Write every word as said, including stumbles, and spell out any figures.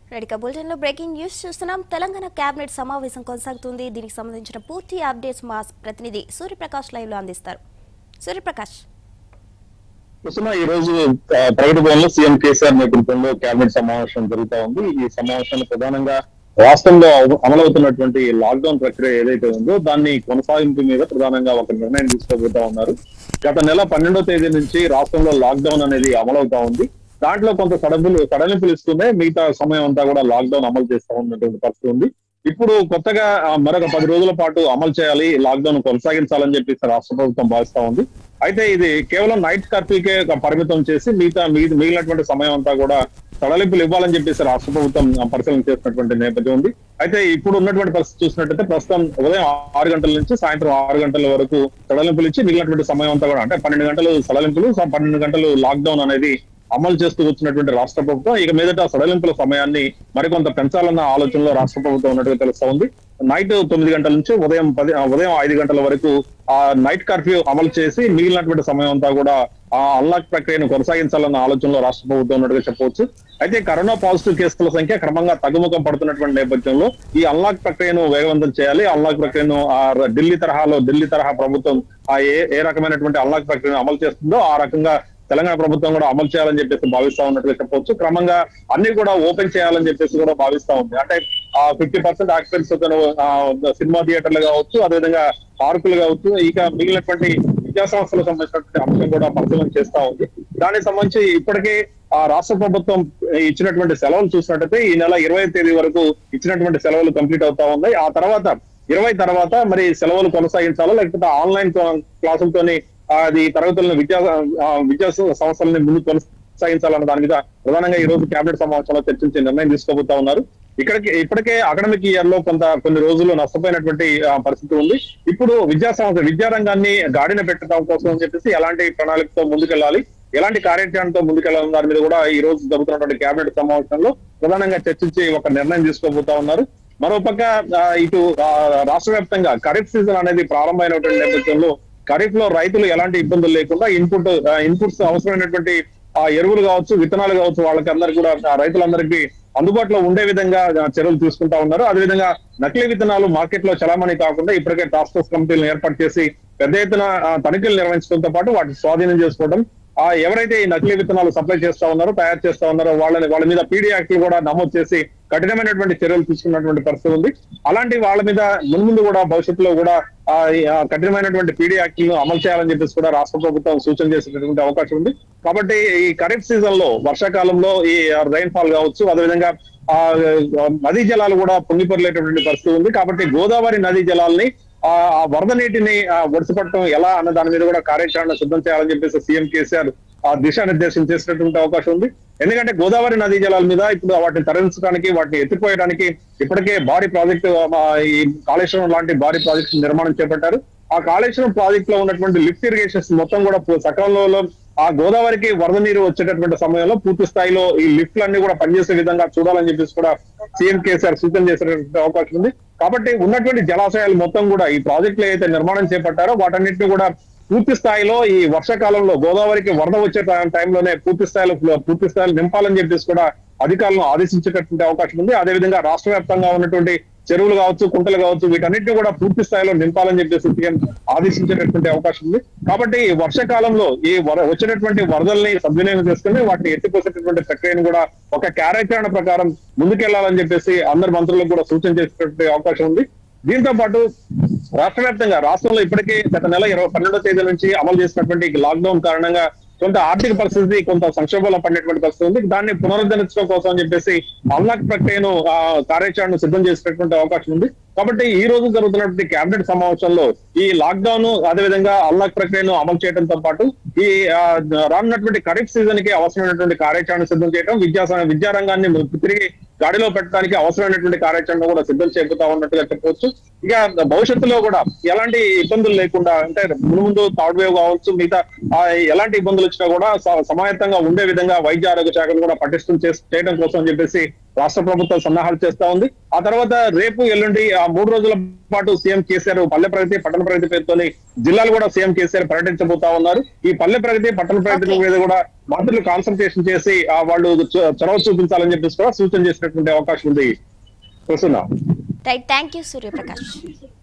రెడికా bulletin లో breaking news చూస్తున్నాం. Telangana cabinet సమావేశం కొనసాగుతుంది. దీనికి సంబంధించిన పూర్తి అప్డేట్స్ మా ప్రతినిధి సూర్యప్రకాష్ లైవ్ లో అందిస్తారు. సూర్యప్రకాష్, ఈ రోజు ప్రగతి భవన్ లో సీఎం కేసీఆర్ నేతృత్వంలో కేబినెట్ సమావేశం జరుగుతా ఉంది. ఈ సమావేశంలో ప్రధానంగా రాష్ట్రంలో అమలవుతున్నటువంటి లాక్డౌన్ ప్రక్రియ ఏదైతే ఉందో దాన్ని కొనసాగింపు మీద ప్రధానంగా ఒక నిర్ణయం తీసుకోబోతా ఉన్నారు. గత నెల పన్నెండో తేదీ నుంచి రాష్ట్రంలో లాక్డౌన్ అనేది అమలవుతా ఉంది. దాంట్లో కొంత సడలింపులు సడలింపులు ఇస్తూనే మిగతా సమయం అంతా కూడా లాక్డౌన్ అమలు చేస్తా ఉన్నటువంటి పరిస్థితి ఉంది. ఇప్పుడు కొత్తగా మరొక పది రోజుల పాటు అమలు చేయాలి, లాక్డౌన్ కొనసాగించాలని చెప్పేసి రాష్ట్ర ప్రభుత్వం భావిస్తా ఉంది. అయితే ఇది కేవలం నైట్ కర్ఫ్యూకే పరిమితం చేసి మిగతా మిగిలినటువంటి సమయం అంతా కూడా సడలింపులు ఇవ్వాలని చెప్పేసి రాష్ట్ర ప్రభుత్వం పరిశీలన చేసినటువంటి నేపథ్యం ఉంది. అయితే ఇప్పుడు ఉన్నటువంటి పరిస్థితి చూసినట్టయితే ప్రస్తుతం ఉదయం ఆరు గంటల నుంచి సాయంత్రం ఆరు గంటల వరకు సడలింపులు ఇచ్చి మిగిలినటువంటి సమయం అంతా కూడా అంటే పన్నెండు గంటలు సడలింపులు పన్నెండు గంటలు లాక్డౌన్ అనేది అమలు చేస్తూ వచ్చినటువంటి రాష్ట్ర ప్రభుత్వం ఇక మీదట సడలింపుల సమయాన్ని మరికొంత పెంచాలన్న ఆలోచనలో రాష్ట్ర ప్రభుత్వం ఉన్నట్టుగా తెలుస్తా ఉంది. నైట్ తొమ్మిది గంటల నుంచి ఉదయం పది ఉదయం ఐదు గంటల వరకు ఆ నైట్ కర్ఫ్యూ అమలు చేసి మిగిలినటువంటి సమయం అంతా కూడా ఆ అన్లాక్ ప్రక్రియను కొనసాగించాలన్న ఆలోచనలో రాష్ట్ర ప్రభుత్వం ఉన్నట్టుగా చెప్పవచ్చు. అయితే కరోనా పాజిటివ్ కేసుల సంఖ్య క్రమంగా తగ్గుముఖం పడుతున్నటువంటి నేపథ్యంలో ఈ అన్లాక్ ప్రక్రియను వేగవంతం చేయాలి. అన్లాక్ ప్రక్రియను ఆ ఢిల్లీ తరహాలో ఢిల్లీ తరహా ప్రభుత్వం ఆ ఏ ఏ రకమైనటువంటి అన్లాక్ ప్రక్రియను అమలు చేస్తుందో ఆ రకంగా తెలంగాణ ప్రభుత్వం కూడా అమలు చేయాలని చెప్పేసి భావిస్తా ఉన్నట్టుగా చెప్పవచ్చు. క్రమంగా అన్ని కూడా ఓపెన్ చేయాలని చెప్పేసి కూడా భావిస్తా ఉంది. అంటే ఆ ఫిఫ్టీ పర్సెంట్ ఆక్యుపెన్సీ సినిమా థియేటర్లు కావచ్చు, అదేవిధంగా పార్కులు కావచ్చు, ఇక మిగిలినటువంటి విద్యా సంస్థలకు సంబంధించినటువంటి అంశం కూడా పరిశీలన చేస్తా ఉంది. దానికి సంబంధించి ఇప్పటికే ఆ రాష్ట్ర ప్రభుత్వం ఇచ్చినటువంటి సెలవులు చూసినట్టయితే ఈ నెల ఇరవై తేదీ వరకు ఇచ్చినటువంటి సెలవులు కంప్లీట్ అవుతా ఉన్నాయి. ఆ తర్వాత ఇరవై తర్వాత మరి సెలవులు కొనసాగించాలో లేకపోతే ఆన్లైన్ క్లాసులతోని అది తరగతులను విద్యా విద్యా సంస్థలని ముందు కొనసాగించాలన్న దాని మీద ప్రధానంగా ఈ రోజు కేబినెట్ సమావేశంలో చర్చించి నిర్ణయం తీసుకోబోతా ఉన్నారు. ఇక్కడికి ఇప్పటికే అకాడమిక్ ఇయర్ లో కొంత కొన్ని రోజులు నష్టపోయినటువంటి పరిస్థితి ఉంది. ఇప్పుడు విద్యా సంస్థ విద్యారంగాన్ని గాడిన పెట్టడం కోసం అని చెప్పేసి ఎలాంటి ప్రణాళికతో ముందుకెళ్లాలి, ఎలాంటి కార్యాచరణతో ముందుకెళ్లాలని దాని మీద కూడా ఈ రోజు జరుగుతున్నటువంటి కేబినెట్ సమావేశంలో ప్రధానంగా చర్చించి ఒక నిర్ణయం తీసుకోబోతా ఉన్నారు. మరోపక్క ఇటు రాష్ట్ర వ్యాప్తంగా ఖరీఫ్ సీజన్ అనేది ప్రారంభమైనటువంటి నేపథ్యంలో ఖరీఫ్ లో రైతులు ఎలాంటి ఇబ్బందులు లేకుండా ఇన్పుట్ ఇన్పుట్స్ అవసరమైనటువంటి ఆ ఎరువులు కావచ్చు, విత్తనాలు కావచ్చు, వాళ్ళకి అందరికి కూడా రైతులందరికీ అందుబాటులో ఉండే విధంగా చర్యలు తీసుకుంటా ఉన్నారు. అదేవిధంగా నకిలీ విత్తనాలు మార్కెట్ లో చలామణి కాకుండా ఇప్పటికే టాస్క్ ఫోర్స్ కమిటీలను ఏర్పాటు చేసి పెద్ద ఎత్తున తనిఖీలు నిర్వహించడంతో పాటు వాటిని స్వాధీనం చేసుకోవడం, ఆ ఎవరైతే ఈ నకిలీ విత్తనాలు సప్లై చేస్తా ఉన్నారో తయారు చేస్తా ఉన్నారో వాళ్ళని వాళ్ళ మీద పీడీ యాక్ట్లు కూడా నమోదు చేసి కఠినమైనటువంటి చర్యలు తీసుకున్నటువంటి పరిస్థితి ఉంది. అలాంటి వాళ్ళ మీద మున్ముందు కూడా భవిష్యత్తులో కూడా ఆ కఠినమైనటువంటి పీడీ యాక్ట్లను అమలు చేయాలని చెప్పేసి కూడా రాష్ట్ర ప్రభుత్వం సూచన చేసేటటువంటి అవకాశం ఉంది. కాబట్టి ఈ ఖరీఫ్ సీజన్ లో వర్షాకాలంలో ఈ రైన్ ఫాల్ కావచ్చు, అదేవిధంగా ఆ నదీ జలాలు కూడా పొంగిపొరలేటటువంటి పరిస్థితి ఉంది. కాబట్టి గోదావరి నదీ జలాల్ని ఆ వరద నీటిని ఒడిసిపట్టడం ఎలా అన్న దాని మీద కూడా కార్యాచరణ సిద్ధం చేయాలని చెప్పేసి సీఎం కేసీఆర్ ఆ దిశానిర్దేశం చేసినటువంటి అవకాశం ఉంది. ఎందుకంటే గోదావరి నదీ జలాల మీద ఇప్పుడు వాటిని తరలించడానికి, వాటిని ఎత్తిపోయడానికి ఇప్పటికే భారీ ప్రాజెక్టు ఈ కాళేశ్వరం లాంటి భారీ ప్రాజెక్టు నిర్మాణం చేపట్టారు. ఆ కాళేశ్వరం ప్రాజెక్ట్ లో ఉన్నటువంటి లిఫ్ట్ ఇరిగేషన్స్ మొత్తం కూడా సకాలంలో ఆ గోదావరికి వరద నీరు వచ్చేటటువంటి సమయంలో పూర్తి స్థాయిలో ఈ లిఫ్ట్లన్నీ కూడా పనిచేసే విధంగా చూడాలని చెప్పేసి కూడా సీఎం కేసీఆర్ సూచన చేసేటువంటి అవకాశం ఉంది. కాబట్టి ఉన్నటువంటి జలాశయాలు మొత్తం కూడా ఈ ప్రాజెక్టులు ఏదైతే నిర్మాణం చేపట్టారో వాటన్నిటిని కూడా పూర్తి స్థాయిలో ఈ వర్షాకాలంలో గోదావరికి వరద వచ్చే టైంలోనే పూర్తి స్థాయిలో పూర్తి స్థాయిలో నింపాలని చెప్పేసి కూడా అధికారులను ఆదేశించేటటువంటి అవకాశం ఉంది. అదేవిధంగా రాష్ట్ర వ్యాప్తంగా ఉన్నటువంటి చెరువులు కావచ్చు, కుంటలు కావచ్చు, వీటన్నిటిని కూడా పూర్తి స్థాయిలో నింపాలని చెప్పేసి సీఎం ఆదేశించేటటువంటి అవకాశం ఉంది. కాబట్టి ఈ వర్షాకాలంలో ఈ వచ్చినటువంటి వరదల్ని సద్వినియోగం చేసుకుని వాటిని ఎత్తిపోసేటటువంటి ప్రక్రియను కూడా ఒక కార్యాచరణ ప్రకారం ముందుకెళ్లాలని చెప్పేసి అందరు మంత్రులకు కూడా సూచన చేసేటటువంటి అవకాశం ఉంది. దీంతో పాటు రాష్ట్ర వ్యాప్తంగా రాష్ట్రంలో ఇప్పటికే గత నెల ఇరవై పన్నెండో తేదీ నుంచి అమలు చేసినటువంటి లాక్డౌన్ కారణంగా కొంత ఆర్థిక పరిస్థితి కొంత సంక్షోభంలో పడినటువంటి పరిస్థితి ఉంది. దాన్ని పునరుద్ధరించడం కోసం అని చెప్పేసి అన్లాక్ ప్రక్రియను ఆ కార్యాచరణను సిద్ధం చేసేటటువంటి అవకాశం ఉంది. కాబట్టి ఈ రోజు జరుగుతున్నటువంటి కేబినెట్ సమావేశంలో ఈ లాక్డౌన్ అదేవిధంగా అన్లాక్ ప్రక్రియను అమలు చేయడంతో పాటు ఈ రానున్నటువంటి ఖరీఫ్ సీజన్ కి అవసరమైనటువంటి కార్యాచరణ సిద్ధం చేయడం, విద్యా విద్యారంగాన్ని తిరిగి గాడిలో పెట్టడానికి అవసరమైనటువంటి కార్యాచరణ కూడా సిద్ధం చేయబోతా ఉన్నట్టుగా చెప్పవచ్చు. ఇక భవిష్యత్తులో కూడా ఎలాంటి ఇబ్బందులు లేకుండా అంటే ముందు థర్డ్ వేవ్ కావచ్చు, మిగతా ఎలాంటి ఇబ్బందులు వచ్చినా కూడా సమాయత్తంగా ఉండే విధంగా వైద్య ఆరోగ్య శాఖను కూడా పటిష్టం చేయడం కోసం చెప్పేసి రాష్ట్ర ప్రభుత్వం సన్నాహాలు చేస్తా ఉంది. ఆ తర్వాత రేపు ఎల్లుండి ఆ మూడు రోజుల పాటు సీఎం కేసీఆర్ పల్లె ప్రగతి పట్టణ ప్రగతి పేరుతోని జిల్లాలు కూడా సీఎం కేసీఆర్ పర్యటించబోతా ఉన్నారు. ఈ పల్లె ప్రగతి పట్టణ ప్రగతి మీద కూడా మంత్రులు కాన్సన్ట్రేషన్ చేసి ఆ వాళ్ళు చొరవ చూపించాలని చెప్పేసి కూడా సూచన చేసినటువంటి అవకాశం ఉంది. Right, thank you Suryaprakash.